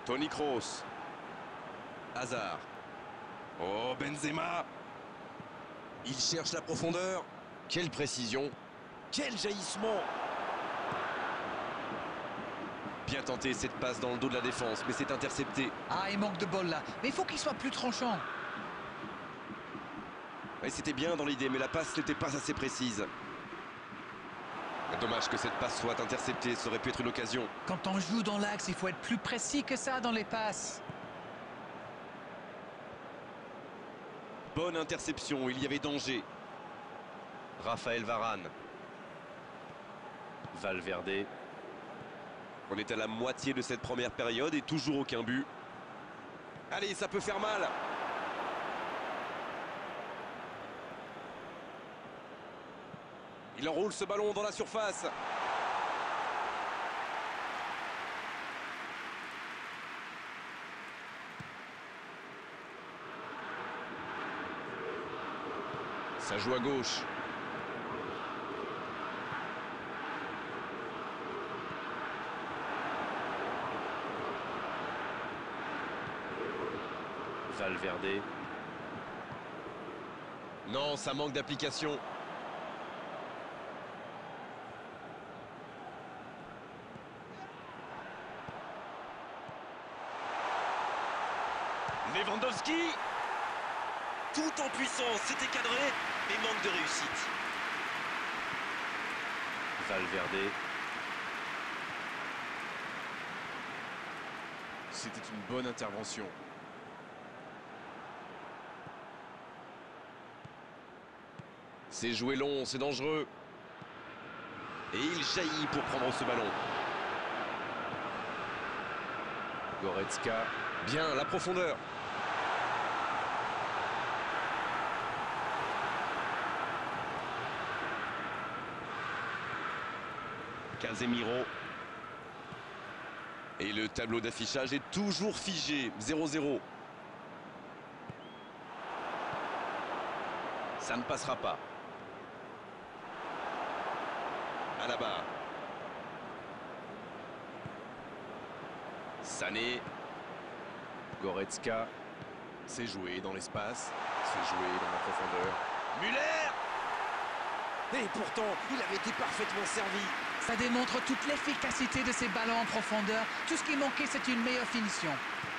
Toni Kroos. Hazard. Oh, Benzema. Il cherche la profondeur. Quelle précision. Quel jaillissement. Bien tenté cette passe dans le dos de la défense, mais c'est intercepté. Ah, il manque de bol là. Mais il faut qu'il soit plus tranchant. Et c'était bien dans l'idée, mais la passe n'était pas assez précise. Dommage que cette passe soit interceptée, ça aurait pu être une occasion. Quand on joue dans l'axe, il faut être plus précis que ça dans les passes. Bonne interception, il y avait danger. Raphaël Varane. Valverde. On est à la moitié de cette première période et toujours aucun but. Allez, ça peut faire mal. Il enroule ce ballon dans la surface. Ça joue à gauche. Valverde. Non, ça manque d'application. Lewandowski. Tout en puissance, c'était cadré, mais manque de réussite. Valverde. C'était une bonne intervention. C'est joué long, c'est dangereux. Et il jaillit pour prendre ce ballon. Goretzka. Bien, la profondeur. Casemiro. Et le tableau d'affichage est toujours figé. 0-0. Ça ne passera pas. Alaba. Sané. Goretzka. C'est joué dans l'espace. C'est joué dans la profondeur. Müller. Et pourtant, il avait été parfaitement servi. Ça démontre toute l'efficacité de ces ballons en profondeur. Tout ce qui manquait, c'est une meilleure finition.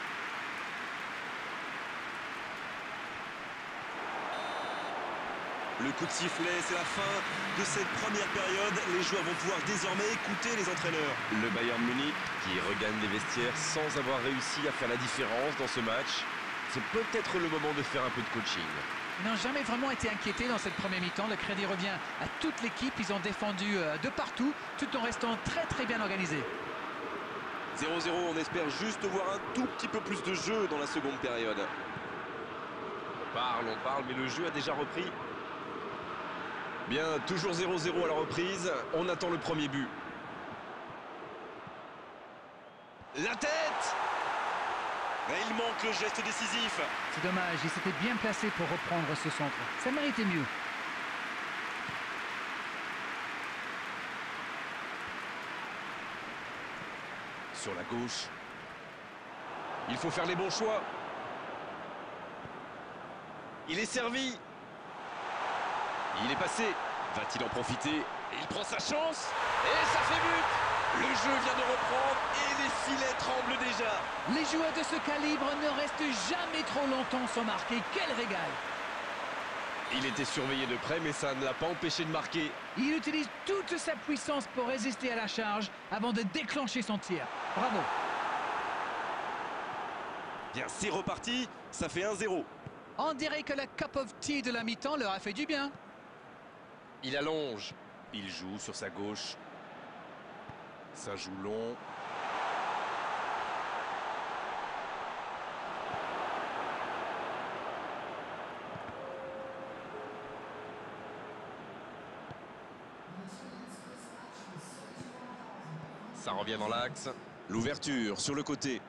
Le coup de sifflet, c'est la fin de cette première période. Les joueurs vont pouvoir désormais écouter les entraîneurs. Le Bayern Munich qui regagne les vestiaires sans avoir réussi à faire la différence dans ce match. C'est peut-être le moment de faire un peu de coaching. Ils n'ont jamais vraiment été inquiétés dans cette première mi-temps. Le crédit revient à toute l'équipe. Ils ont défendu de partout, tout en restant très bien organisés. 0-0, on espère juste voir un tout petit peu plus de jeu dans la seconde période. On parle, mais le jeu a déjà repris. Bien, toujours 0-0 à la reprise. On attend le premier but. La tête! Et il manque le geste décisif. C'est dommage, il s'était bien placé pour reprendre ce centre. Ça méritait mieux. Sur la gauche. Il faut faire les bons choix. Il est servi. Il est passé. Va-t-il en profiter? Il prend sa chance. Et ça fait but. Le jeu vient de reprendre et les filets tremblent déjà. Les joueurs de ce calibre ne restent jamais trop longtemps sans marquer. Quel régal! Il était surveillé de près, mais ça ne l'a pas empêché de marquer. Il utilise toute sa puissance pour résister à la charge avant de déclencher son tir. Bravo! Bien, c'est reparti. Ça fait 1-0. On dirait que la cup of tea de la mi-temps leur a fait du bien. Il allonge. Il joue sur sa gauche. Ça joue long. Ça revient dans l'axe. L'ouverture sur le côté.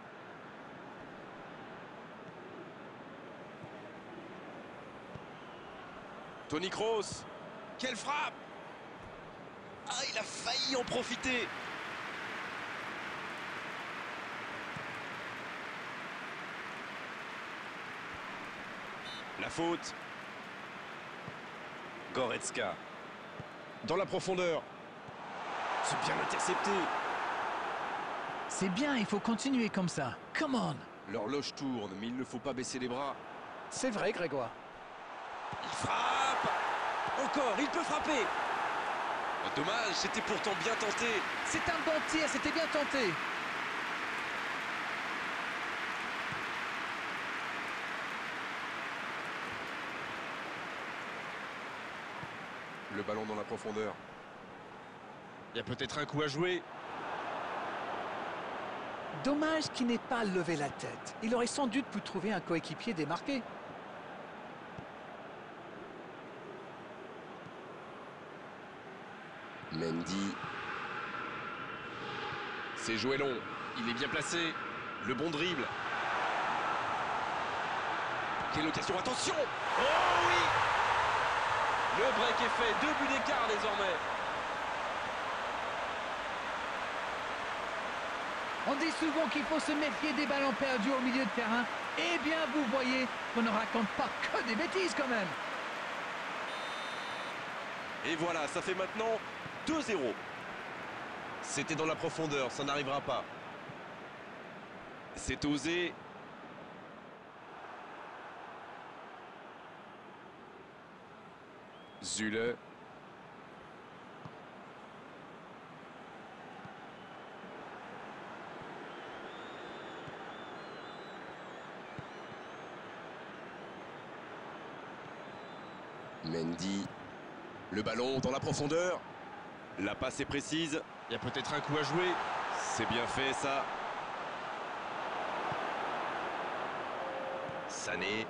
Toni Kroos. Quelle frappe! Ah, il a failli en profiter. La faute. Goretzka. Dans la profondeur. C'est bien intercepté. C'est bien, il faut continuer comme ça. Come on. L'horloge tourne, mais il ne faut pas baisser les bras. C'est vrai, Grégoire. Il frappe. Encore, il peut frapper. Dommage, c'était pourtant bien tenté. C'est un bon tir, c'était bien tenté. Le ballon dans la profondeur. Il y a peut-être un coup à jouer. Dommage qu'il n'ait pas levé la tête. Il aurait sans doute pu trouver un coéquipier démarqué. Mendy. C'est joué long. Il est bien placé. Le bon dribble. Quelle occasion, attention! Oh oui! Le break est fait, 2 buts d'écart désormais. On dit souvent qu'il faut se méfier des ballons perdus au milieu de terrain. Eh bien, vous voyez qu'on ne raconte pas que des bêtises quand même. Et voilà, ça fait maintenant 2-0. C'était dans la profondeur, ça n'arrivera pas. C'est osé. Zule. Mendy. Le ballon dans la profondeur. La passe est précise. Il y a peut-être un coup à jouer. C'est bien fait ça. Sané.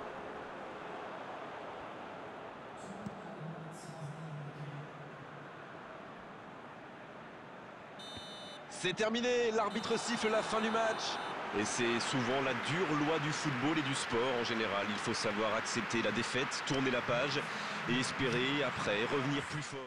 C'est terminé, l'arbitre siffle la fin du match. Et c'est souvent la dure loi du football et du sport en général. Il faut savoir accepter la défaite, tourner la page et espérer après revenir plus fort.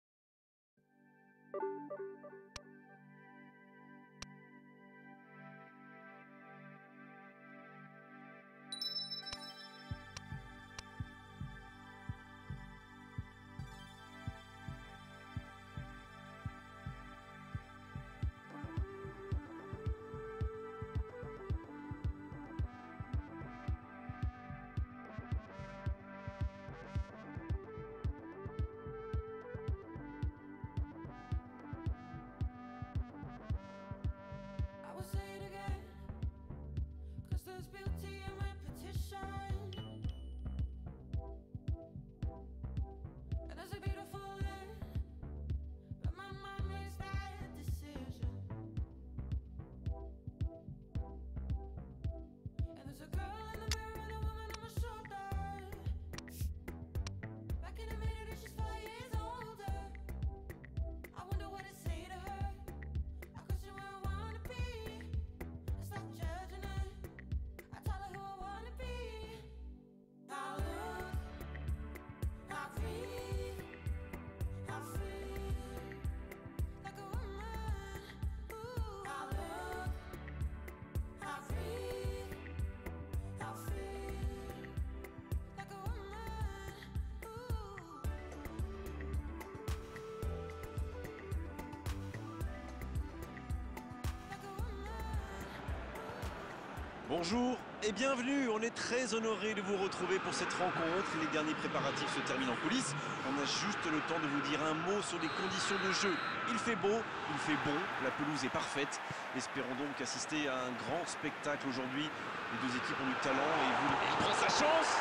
Bonjour et bienvenue, on est très honoré de vous retrouver pour cette rencontre. Les derniers préparatifs se terminent en coulisses. On a juste le temps de vous dire un mot sur les conditions de jeu. Il fait beau, il fait bon, la pelouse est parfaite. Espérons donc assister à un grand spectacle aujourd'hui. Les deux équipes ont du talent et vous... Il prend sa chance.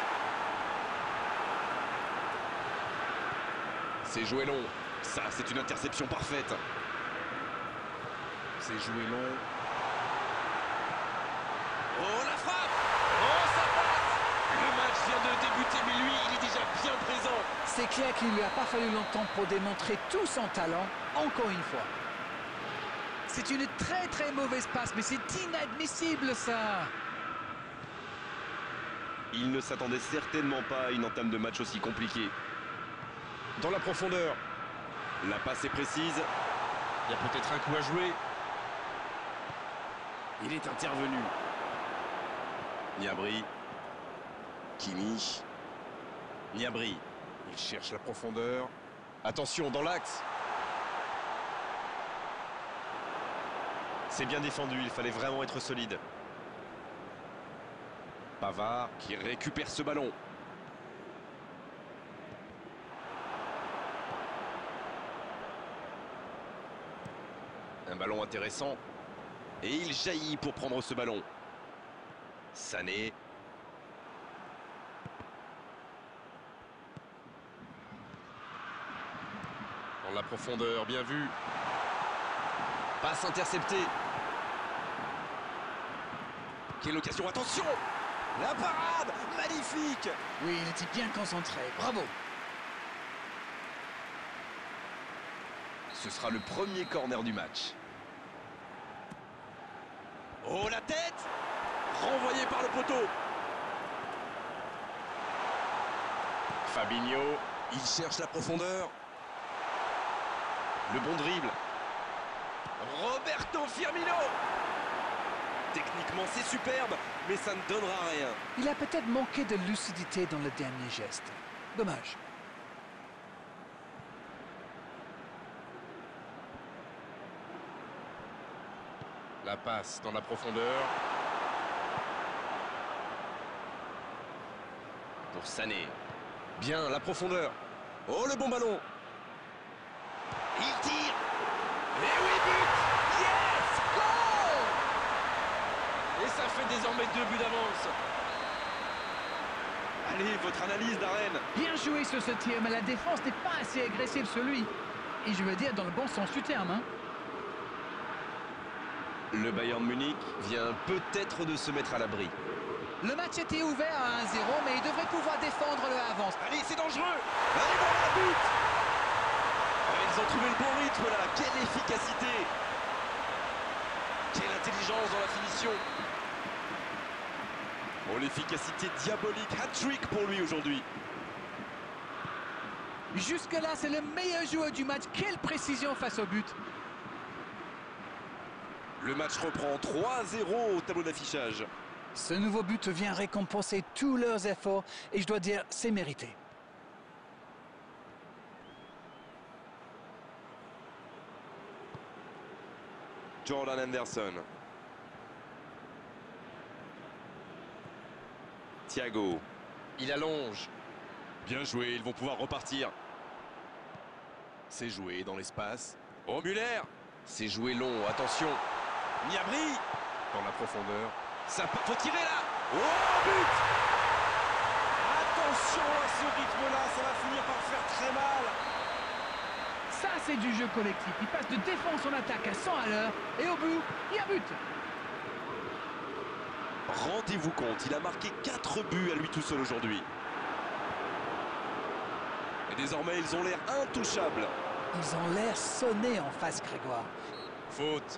C'est joué long. Ça, c'est une interception parfaite. C'est joué long. Oh, la frappe! Oh, ça passe! Le match vient de débuter, mais lui, il est déjà bien présent. C'est clair qu'il ne lui a pas fallu longtemps pour démontrer tout son talent, encore une fois. C'est une très très mauvaise passe, mais c'est inadmissible ça! Il ne s'attendait certainement pas à une entame de match aussi compliquée. Dans la profondeur. La passe est précise. Il y a peut-être un coup à jouer. Il est intervenu. Gnabry. Kimi. Gnabry, il cherche la profondeur. Attention dans l'axe. C'est bien défendu, il fallait vraiment être solide. Pavard qui récupère ce ballon. Un ballon intéressant. Et il jaillit pour prendre ce ballon. Sané. Dans la profondeur, bien vu. Passe interceptée. Quelle occasion, attention! La parade! Magnifique! Oui, il était bien concentré, bravo. Ce sera le premier corner du match. Oh, la tête! Renvoyé par le poteau. Fabinho, il cherche la profondeur. Le bon dribble. Roberto Firmino. Techniquement, c'est superbe, mais ça ne donnera rien. Il a peut-être manqué de lucidité dans le dernier geste. Dommage. La passe dans la profondeur. Pour Sané. Bien, la profondeur. Oh, le bon ballon. Il tire. Et oui, but. Yes, goal. Et ça fait désormais 2 buts d'avance. Allez, votre analyse, Darren. Bien joué sur ce tir, mais la défense n'est pas assez agressive sur lui. Et je veux dire dans le bon sens du terme, hein. Le Bayern Munich vient peut-être de se mettre à l'abri. Le match était ouvert à 1-0, mais il devrait pouvoir défendre le avance. Allez, c'est dangereux. Allez, voilà, but. Ils ont trouvé le bon rythme là. Quelle efficacité. Quelle intelligence dans la finition. Oh, l'efficacité diabolique. Hat-trick pour lui aujourd'hui. Jusque-là, c'est le meilleur joueur du match. Quelle précision face au but. Le match reprend 3-0 au tableau d'affichage. Ce nouveau but vient récompenser tous leurs efforts et je dois dire, c'est mérité. Jordan Henderson. Thiago. Il allonge. Bien joué, ils vont pouvoir repartir. C'est joué dans l'espace. Oh, Müller. C'est joué long, attention. Gnabry. Dans la profondeur. Ça faut tirer là. Oh, but. Attention à ce rythme-là, ça va finir par faire très mal. Ça, c'est du jeu collectif. Il passe de défense en attaque à 100 à l'heure. Et au bout, il y a but. Rendez-vous compte, il a marqué 4 buts à lui tout seul aujourd'hui. Et désormais, ils ont l'air intouchables. Ils ont l'air sonnés en face, Grégoire. Faute.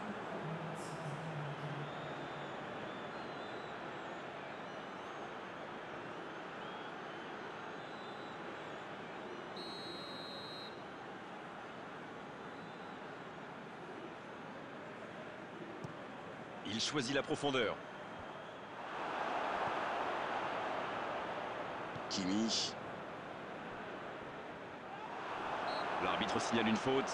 Il choisit la profondeur. Kimi. L'arbitre signale une faute.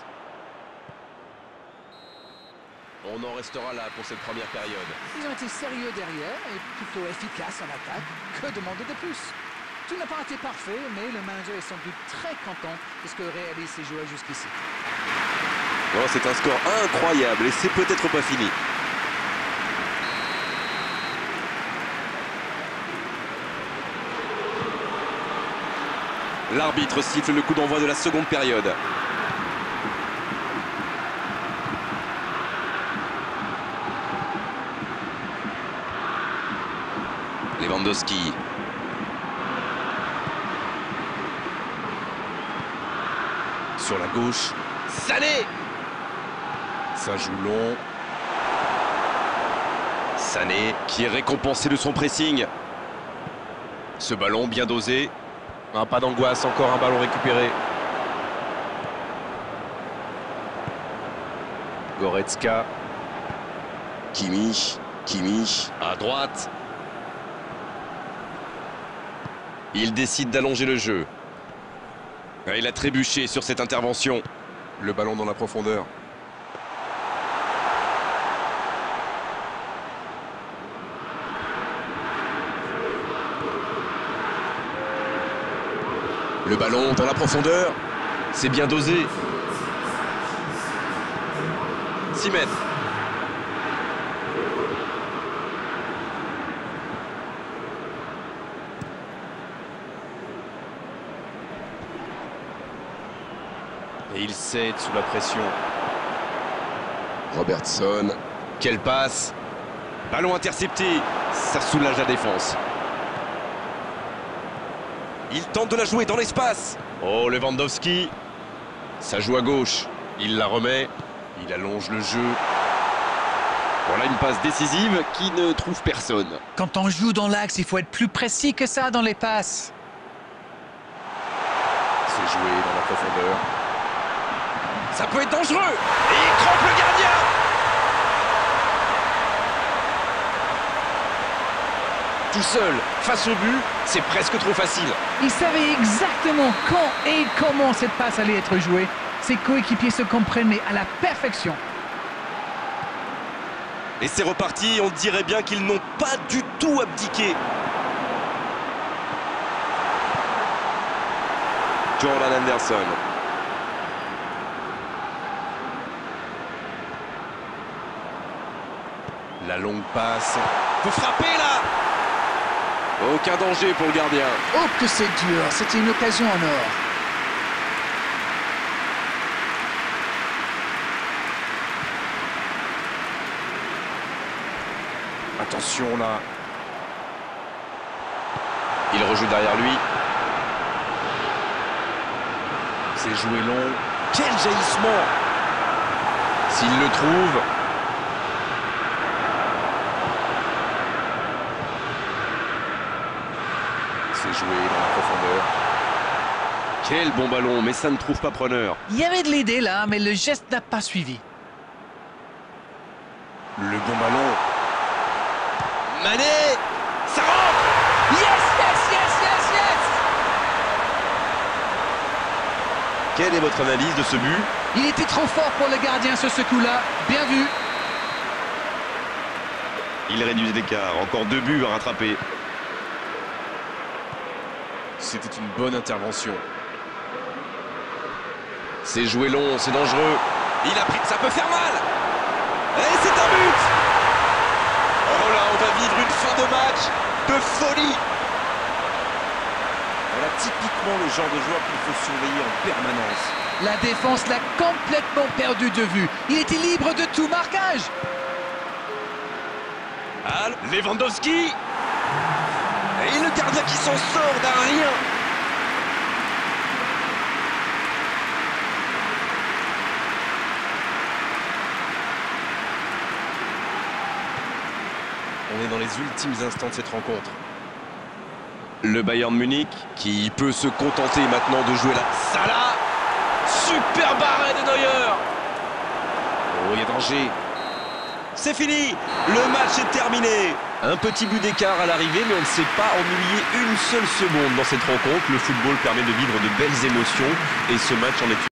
On en restera là pour cette première période. Ils ont été sérieux derrière et plutôt efficaces en attaque. Que demander de plus? Tout n'a pas été parfait, mais le manager est sans doute très content de ce que réalisent ses joueurs jusqu'ici. Oh, c'est un score incroyable et c'est peut-être pas fini. L'arbitre siffle le coup d'envoi de la seconde période. Lewandowski. Sur la gauche. Sané. Ça joue long. Sané qui est récompensé de son pressing. Ce ballon bien dosé. Ah, pas d'angoisse, encore un ballon récupéré. Goretzka. Kimi à droite. Il décide d'allonger le jeu. Il a trébuché sur cette intervention. Le ballon dans la profondeur. Le ballon dans la profondeur. C'est bien dosé. 6 mètres. Et il cède sous la pression. Robertson. Quelle passe! Ballon intercepté. Ça soulage la défense. Il tente de la jouer dans l'espace. Oh, Lewandowski. Ça joue à gauche. Il la remet. Il allonge le jeu. Voilà une passe décisive qui ne trouve personne. Quand on joue dans l'axe, il faut être plus précis que ça dans les passes. C'est joué dans la profondeur. Ça peut être dangereux. Et il trompe le gardien. Tout seul, face au but, c'est presque trop facile. Il savait exactement quand et comment cette passe allait être jouée. Ses coéquipiers se comprenaient à la perfection. Et c'est reparti, on dirait bien qu'ils n'ont pas du tout abdiqué. Jordan Henderson. La longue passe. Faut frapper là. Aucun danger pour le gardien. Oh que c'est dur, c'était une occasion en or. Attention là. Il rejoue derrière lui. C'est joué long. Quel jaillissement! S'il le trouve. C'est joué dans la profondeur. Quel bon ballon, mais ça ne trouve pas preneur. Il y avait de l'idée là, mais le geste n'a pas suivi. Le bon ballon. Mané! Ça rentre! Yes, yes, yes, yes, yes! Quelle est votre analyse de ce but? Il était trop fort pour le gardien sur ce coup-là. Bien vu. Il réduit l'écart. Encore 2 buts à rattraper. C'était une bonne intervention. C'est joué long, c'est dangereux. Il a pris... Ça peut faire mal! Et c'est un but! Oh là, on va vivre une fin de match de folie! Voilà typiquement le genre de joueur qu'il faut surveiller en permanence. La défense l'a complètement perdu de vue. Il était libre de tout marquage. Lewandowski! Et le gardien qui s'en sort d'un rien! On est dans les ultimes instants de cette rencontre. Le Bayern Munich qui peut se contenter maintenant de jouer là. Salah! Super barré de Neuer! Oh, il y a danger. C'est fini! Le match est terminé! Un petit but d'écart à l'arrivée, mais on ne s'est pas ennuyé une seule seconde dans cette rencontre. Le football permet de vivre de belles émotions et ce match en est une.